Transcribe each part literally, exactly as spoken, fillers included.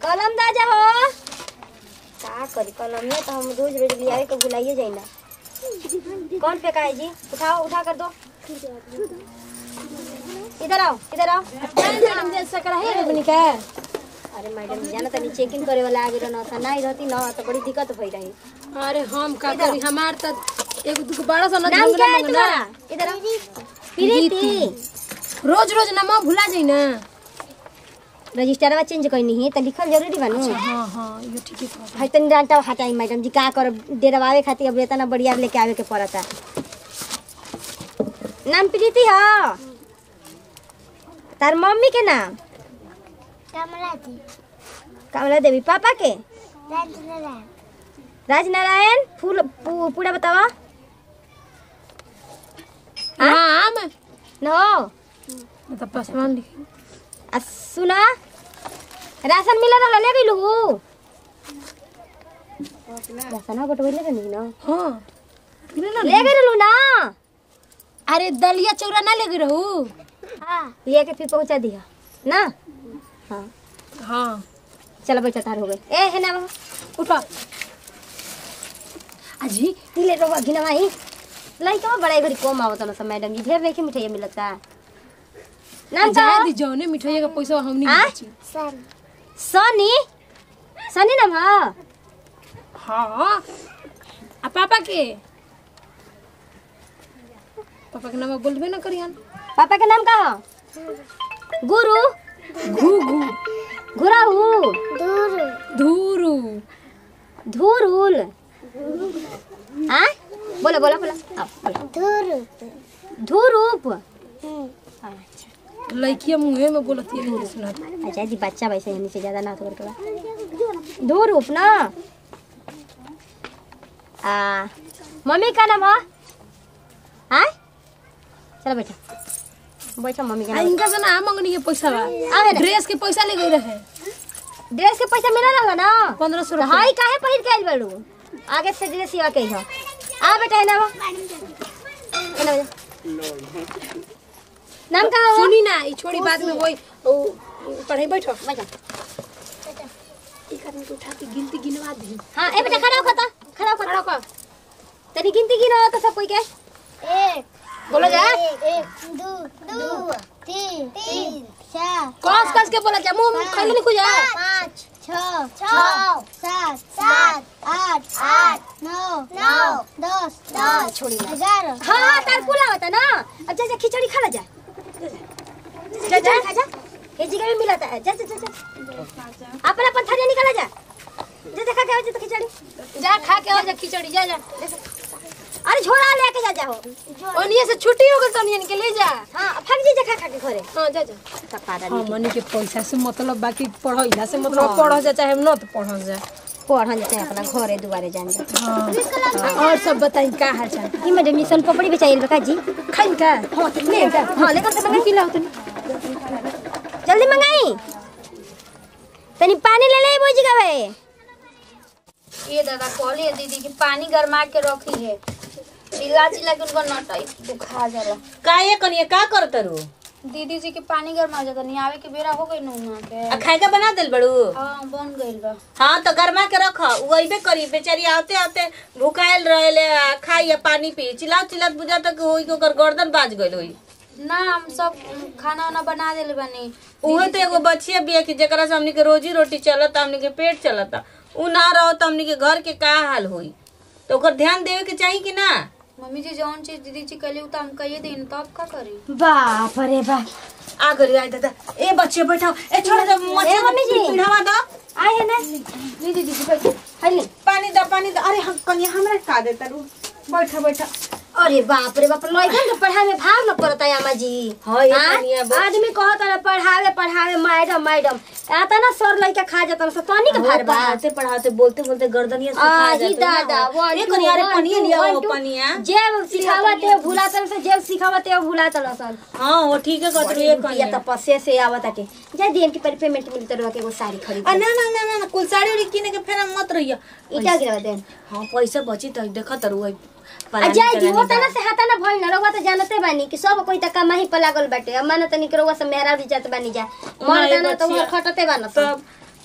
कलम दा जा हो का करी कलम में तो हम रोज रोज ले आए के बुलाइए जाई ना। कौन फेंका है जी? उठाओ उठा कर दो। इधर आओ इधर आओ। मैडम दे सकरा है बनी का। अरे मैडम जाना तनी चेकिंग करे वाला आगे रहना था नहीं रहती ना तो बड़ी दिक्कत भई रही। अरे हम का करी हमार त एक दुख बड़ा सा नाम क्या है तुम्हारा? इधर आओ। प्रीति। रोज रोज नाम भुला जाई ना। रजिस्टरवा चेंज करनी है तो लिखल जरूरी बा नु। हां हां ये ठीक है। भाई तनी डांटा हटाई मैडम जी का कर डेरवावे खातिर अब इतना बढ़िया लेके आवे के पड़ता। नाम प्रीति ह। तार मम्मी के नाम? कमला देवी। कमला देवी। पापा के? राजनारायण। राजनारायण। फूल पू, पूरा बतावा। नाम नो मतलब पासवान लिख। आ सुना राशन मिला ना ले गइलू। राशन बटवले के नहीं ना। हां ले गइलू ना। अरे दलिया चौरा ना ले रहू। हां ले के फिर पहुंचा दिया ना। हां हां चलो बैठा तार हो गए। ए है ना उठा अजी ले रो गिनवाई लइका बड़ा घरी कम आवत ना सब मैडम जी ढेर नहीं के मिठाई मिलता। नाम जा दी जौने मिठाई का पैसा हमनी बची। सन सनी सनी नाम है। हां आ पापा के पापा के नाम बोलबे ना करियन। पापा के नाम का है? गुरु। घू घू घुराहू। दूर धूरू धूरुल। हां बोलो बोलो बोलो आओ बोलो। दूर धूरूप। अच्छा लड़कियां मुंह में बोलती है नहीं सुना। अच्छा जी बच्चा वैसे ही नीचे ज्यादा ना तो करके धूरूप ना। आ मम्मी का नाम है? हां चलो बैठो बैठो मम्मी का नाम। इनका से ना मंगनी के पैसा बा। आवे ना ड्रेस के पैसा ले गई रहे। ड्रेस के पैसा मिला ना ना पंद्रह सौ तो हाई काहे पहिर के आइल बाड़ू? आगे से ड्रेस सिवा के हो। आ बेटा है ना वो है ना नाम का हो? सुनी ना ई छोड़ी बाद में वही पढ़ाई बैठो बैठो। एक आदमी को उठा के गिनती गिनवा दी। हां ए बेटा खड़ा हो खता खड़ा हो खड़ा खड़ा कर तेरी गिनती गिनो तो सब कोई के एक बोलो जा। एक दो दो तीन तीन चार कस कस के बोला जा मुंह में खाली नहीं खुजा। पाँच छः छः सात सात आठ आठ नौ नौ दस दस छोड़ी ना। ग्यारह। हां हां तार पुला होता ना। अब जा जा खिचड़ी खा ले जा जा जा खा जा ये जगह में मिला था। जा जा जा अपना पत्थरिया निकाला जा जा जा खा के आओ जा तो खिचड़ी जा खा के आओ जा खिचड़ी जा जा। अरे झोला लेके जा जाओ ओनिए से छुट्टी हो गई तो ओनिए के ले जा। हां फक जी जा खा खा के घरे। हां जा जा सपादा हां मनी के पैसा से मतलब बाकी पढ़ाइला से मतलब पढ़ जा चाहे न तो पढ़ जा पढ़न जते अपना घरे दुआरे जान जा। हां और सब बताई का हाल चाल? ई मैडम निसन पपड़ी बेचाइल बका जी खाइन का हां ले जा हां लेकर से मंगाई पिलाओ तनी जल्दी मंगाई तनी पानी ले ले बोझ गवे। ये दादा कहली दीदी कि पानी गरमा के रखी है चिल्ला चिल्ला के उनको नटाई बुखा जाला। का ये कनिए का करत रू? दीदी जी के पानी गरमा जाता नहीं आवे के बेरा हो गई नुमा के। आ खाए का बना देल बड़ू? हां बन गइल बा। हां तो गरमा के रख उ अइबे करी बेचारी आते आते भूखाइल रहेले खाई या पानी पी चिल्ला चिल्ला बुझा तक होई को कर गर्दन बाज गइल होई ना हम सब खाना वाना बना देले बानी। उहे तो एगो बच्चिया बिया कि जेकरा से हमनी के रोजी रोटी चलत हमनी के पेट चलता उ ना रहो तो हमनी के घर के का हाल होई तो ओकर ध्यान देवे के चाहिए कि ना। मम्मी जी जौन चीज दीदी जी कहली उ त हम कहिए दिन तब का करी। बाप रे बाप आ गरी आई दादा ए बच्चे बैठाओ ए छोड़ दे मच्छी मम्मी जी। पिढ़ावा दो आए है ना ली दीदी जी बैठ हली पानी दा पानी दा। अरे हम कनिया हमरा का देता रू बैठा बैठा। अरे बाप रे बाप लइकन के पढ़ाई में भाव न पड़ता है अम्मा जी। हां ये हाँ? कनिया आदमी कहता ना पढ़ावे पढ़ावे मैडम मैडम आता ना सर लइका खा जाता ना तनी के भार बा। पढ़ाते पढ़ाते बोलते बोलते गर्दनिया से खा आही दादा जाता ये कनिया रे पनिया लिया वो पनिया। जेब सिखावते हो भुलातल से जेब सिखावते हो भुलातल सन। हां वो ठीक है कहत ये ये कनिया तपस्या से आवताटे जा दिन के पेमेंट मिलत रहा के वो साड़ी खरीद। आ ना ना ना ना कुल साड़ी उड़ी किने के फेरा मत रहिया इटा गिरवा दे। हां पैसा बची त देखत रहुई अच्छा जी वो तना से हाथा ना भइल ना रउवा त जानते बानी कि सब कोई त कमाई पे लागल बाटे। अम्मा न तनी के रउवा से मेहरा भी जात बानी जा मर दाना तो हर खटते बान सब।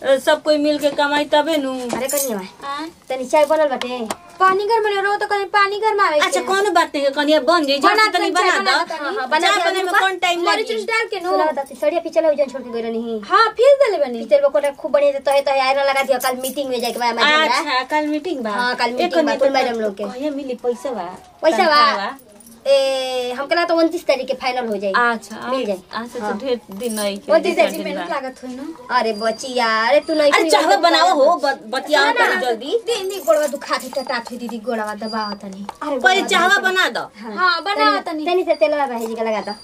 सब कोई मिल के कमाई तबे नु। अरे कनिया हाँ? तनी चाय बनल बाटे। पानी गर्म रो तो कहीं पानी गर्म आवे अच्छा कोनो बात नहीं कनिया बन जाई बना जब तनी तनी चाय बना बना दो। तनी। हाँ, हाँ, बना चाय दिया बने में रुका। कौन टाइम मरी लगी? चूस डाल के नो सुना बता सड़िया पिचल हो जन छोड़ के गइल नहीं। हाँ फिर दले बनी पिचल को खूब बढ़िया तो है तो है आयरन लगा दिया कल मीटिंग में जाके बा मैडम रा। अच्छा कल मीटिंग बा। हाँ, कल ए, मीटिंग बा, कनिया कुल तो मैडम लोग के। कहिया मिली पैसा बा? पैसा बा? तनख्वाह ए हमके ना तो उनतीस तारीख के फाइनल हो जाई। अच्छा मिल जाई। अच्छा हाँ। तो ढेर दिन नहीं के। उनतीस दो चार तारीख दिन मेहनत बाद। लागत होई ना। अरे बचिया अरे तू नहीं अरे चाहवा बनाओ हो ब- बतियाओ तनी जल्दी। दीदी गोड़वा दुखात है टटात है दीदी गोड़वा दबाव तनी। पहले चाहवा बना दो। हाँ बना तनी। तनी से तेल लगा जी लगा दो।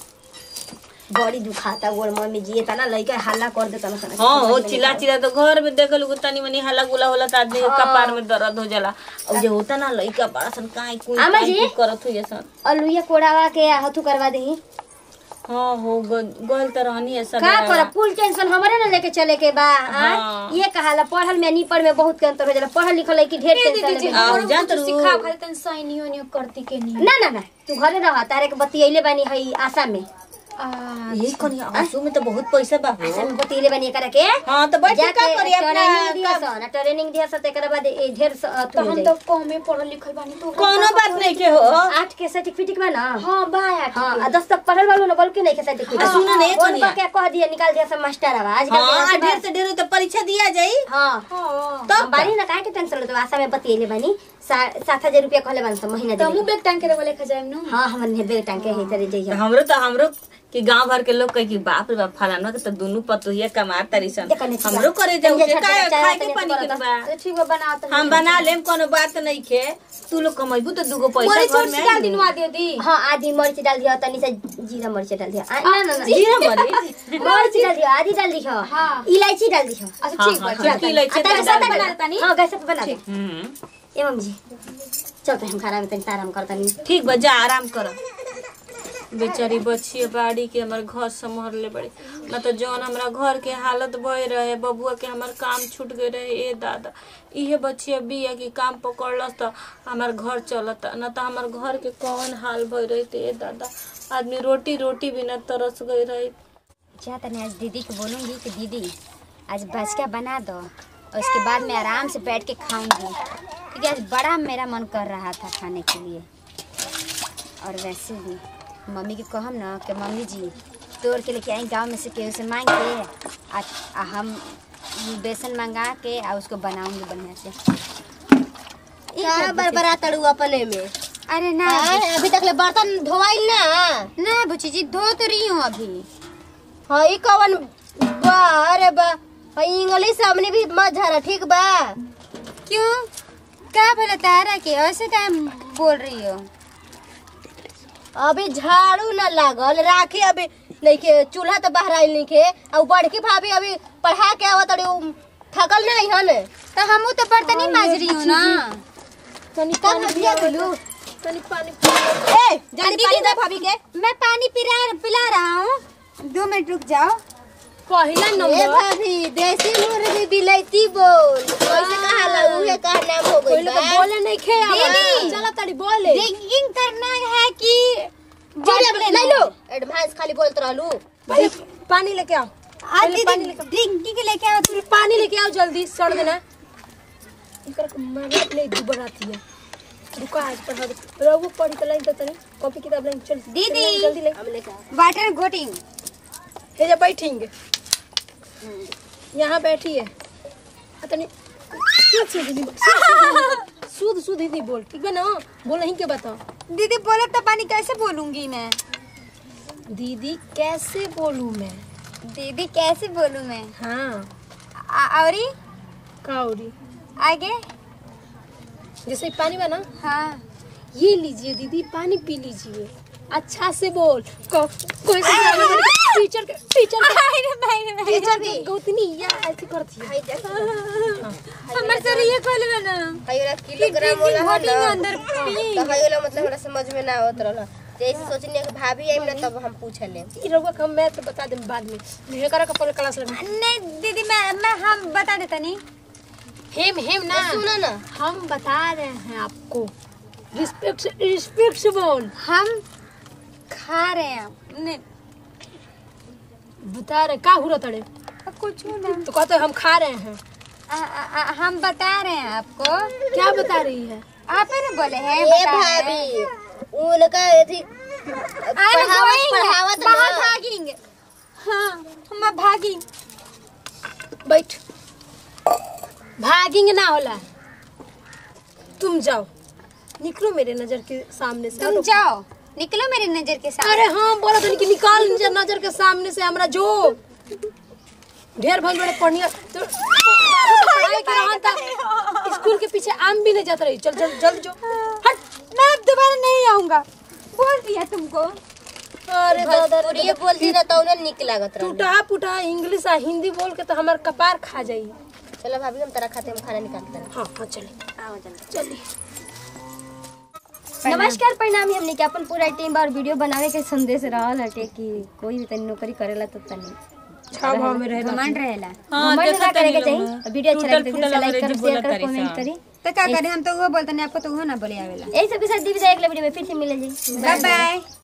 बड़ी दुखाता गोड़ मम्मी जी तना लइका हल्ला कर देता ना सना। हाँ हो चिल्ला चिल्ला तो घर में देखल को तनी मनी हल्ला गुला होला त आदमी के कपार में दर्द हो जाला। और जे होता ना लइका बड़ा सन काई कोई आमा काई जी? कुछ करत हो जैसा। अलुया कोड़ावा के हथु करवा देही। हाँ हो गल त रहनी है सब। का कर फुल टेंशन हमरे ना लेके चले के बा। हाँ। हाँ? ये कहाला पढ़ल में नहीं पढ़ में बहुत के अंतर हो जाला। पढ़ल लिखल है कि ढेर टेंशन दीदी लेबे। आओ, जा तो रू। सिखा खाली तनी सही नियो नियो करती के नहीं। ना ना ना तू घरे रह तारे के बतियले बानी हई आशा में। आ यही कनिया आंसू में तो बहुत पैसा बा हो। आशा में बतियले बानी करे के। हाँ तो बैठ के का जाके करी अपना ट्रेनिंग दिया का- सन ट्रेनिंग दिया सन तेकर बाद ए ढेर स- अथु तो हो हम जाई। तो कमे पढ़ल लिखल बानी तो कोनो बात नहीं के हो। आठ के सर्टिफिकेट बा ना। हाँ बा यार हाँ आ दस तक पढ़ल वालों ना बोल के नहीं के सर्टिफिकेट। हाँ, सुनो ना, ये बोल कनिया। के कह दिया निकाल दिया सब मास्टर आवा आजकल हाँ के ढेर से ढेर तो परीक्षा दिया जाई। हाँ हाँ तो बारी ना काहे के टेंशन लेते आशा में बतियले बानी सा- सात हजार रुपया कहले बानी सब महीना तो दे। मुंह बेग टांग के रे बोले खजाम नु। हाँ हमर ने बेग टांग के है तेरे तो जइया। हमरो तो हमरो कि गांव भर के लोग कहे कि बाप रे बाप फलाना के तो दोनों पतोहिया कमार तारी सन। देखा नहीं हमरो करे जाऊ के तनिया काय झटका खाए के तनिया पानी के तो बा। तो ठीक बा बना तो हम बना लेम कोनो बात नहीं के। तू लोग कमाइबू तो दूगो पैसा मोरी घर छोट में से डाल आई। दिनवा दियो दी। हाँ आधी मिर्च डाल दिया तनी से जीरा मिर्च डाल दिया। आ, ना ना ना जीरा मरी। मिर्च डाल दिया आधी डाल दिया। हाँ। इलायची डाल दिया। अच्छा हाँ, ठीक बा हाँ, ठीक बा। चुटकी इलायची आ, डाल गैस पे दे। बना देता नहीं। हाँ गैस पे बना दे। हम्म ए मम्मी जी चल तो हम खाना में तनी आराम करता नहीं। ठीक बा जा आराम कर। बेचारी बच्ची बाड़ी के हमार घर संभाल ले बड़ी न तो जौन हमरा घर के हालत भय रहे बबुआ के हमार काम छूट गए रहे। ए दादा इहे बच्चिया बिया की काम पकड़लस तो हमार घर चलता न तो हमार घर के कौन हाल भय रही। ए दादा आदमी रोटी रोटी बिना तरस गई रही। अच्छा तने आज दीदी को बोलूँगी कि दीदी आज बचका बना दो और उसके बाद मैं आराम से बैठ के खाऊंगी क्योंकि आज बड़ा मेरा मन कर रहा था खाने के लिए। और वैसे भी मम्मी के कहम ना कि मम्मी जी तोड़ के लेके आई गांव में से केहू से मांग के आ, आ हम बेसन मंगा के आ उसको बनाऊंगी बढ़िया से। क्या बरबरा तड़ू अपने में। अरे ना अभी तक ले बर्तन धोवाइल ना। ना बुची जी धो तो रही हूँ अभी। हाँ ई कवन बा अरे बा हई इंग्लिश हमने भी मत झरा ठीक बा। क्यों क्या भला तारा के ऐसे क्या बोल रही हो? अभी झाड़ू ना लागल राखी अभी नहीं के चूल्हा तो बाहर आइल नहीं के और बड़की भाभी अभी पढ़ा के आवत अरे थकल नहीं हन। तो हम तो बर्तन ही माज रही हूँ ना। तनी पानी पिया बोलू तनी पानी ए जल्दी पानी दे भाभी के। मैं पानी पिला पिला रहा हूँ दो मिनट रुक जाओ। पहला ए नंबर भाभी देसी मुर्गी बिलायती बोल कैसे कहाला उहे का नाम हो गइल पहले तो बा। बोले नहीं खे दीदी। चला तारी बोले ड्रिंकिंग करना है कि जी ले लो एडवांस खाली बोलत रहलू। पहले पानी लेके आओ। आज पहले पानी दीदी लेके आओ। ड्रिंकिंग लेके आओ तुम। पानी लेके आओ जल्दी सड़ देना। इनकर मारे ले दुबर आती है। रुका आज पढ़ा दे रघु पढ़ी तो लाइन तो तनी कॉपी किताब लाइन चल दीदी। जल्दी ले हम लेके आओ। वाटर गोटिंग हे जा बैठेंगे यहाँ बैठिए तनी सूद सूद हिंदी बोल ठीक है ना बोल नहीं के बताओ। दीदी बोले तो पानी कैसे बोलूंगी मैं? दीदी कैसे बोलूं मैं? दीदी कैसे बोलूं मैं? हाँ औरी काउरी आगे जैसे पानी बना हाँ ये लीजिए दीदी पानी पी लीजिए अच्छा से बोल को, कोई से टीचर के टीचर के टीचर की गौतनी या ऐसी करती है। हमर सर ये खोल ना हयोला किलोग्राम होला हो ना अंदर तो हयोला मतलब हमरा समझ में ना आवत रहल। जैसे सोचनी कि भाभी आई ना तब हम पूछ ले। ई रउआ हम मैं तो बता दें बाद में मुझे करा का पहले क्लास लगा नहीं दीदी मैं मैं हम बता देता नहीं। हेम हेम ना सुनो ना हम बता रहे हैं आपको रिस्पेक्ट रिस्पेक्ट से बोल हम खा रहे हैं नहीं बता रहे का हुआ तड़े कुछ ना। तो कहते हम खा रहे हैं। आ, आ, आ, हम बता रहे हैं आपको। क्या बता रही है? आप ही ने बोले हैं। ए भाभी उनका एथी पढ़ावत पढ़ावत बाहर भागेंगे। हाँ हम भागेंगे। बैठ। भागेंगे ना होला। तुम जाओ, निकलो मेरे नजर के सामने से। तुम जाओ, निकलो मेरी नजर के सामने। अरे हाँ बोला था कि निकाल नजर नजर के सामने से हमरा जो ढेर भल बड़े पढ़निया तो पढ़ाई के रहन था। स्कूल के पीछे आम भी नहीं जाता रही। चल चल जल्दी जो हट। मैं अब दोबारा नहीं आऊंगा, बोल दिया तुमको। अरे दादा ये बोलती ना तो उन्हें निक लागत रहा। टूटा फूटा इंग्लिश आ हिंदी बोल के तो हमार कपार खा जाई। चलो भाभी हम तेरा खाते में खाना निकालते हैं। हाँ हाँ चलिए आओ जल्दी चलिए। नमस्कार प्रणाम। हमने के अपन पूरा टीम और वीडियो बनावे के संदेश रहल हटे कि कोई भी तनी नौकरी करेला तो तनी छाव भाव में रहेला। घमंड रहेला। हाँ घमंड देखो ना करे के तनी चाहिए। लोग वीडियो अच्छा लगे टूटल तो लाइक फूटल करो, बोलत शेयर करो, तारी कमेंट सा। करी। तो क्या करें, हम तो वो बोलते नहीं, आपको तो वो ना बोले आवेला। यही सब के साथ दी विदाई अगले वीडियो में फिर से मिलेंगे। Bye by.